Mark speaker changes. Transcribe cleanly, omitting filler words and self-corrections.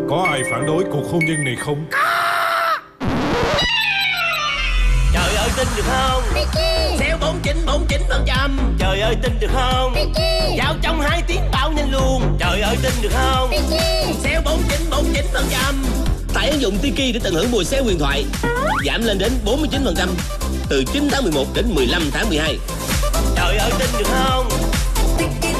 Speaker 1: Có ai phản đối cuộc hôn nhân này không?
Speaker 2: Trời ơi tin được không? Xéo 49,49%. Trời ơi tin được không? Giao trong 2 tiếng bao nhanh luôn. Trời ơi tin được không? Xéo 49,49%. Tải ứng dụng Tiki để tận hưởng mùa sale huyền thoại. Giảm lên đến 49% từ 9 tháng 11 đến 15 tháng 12. Trời ơi tin được không?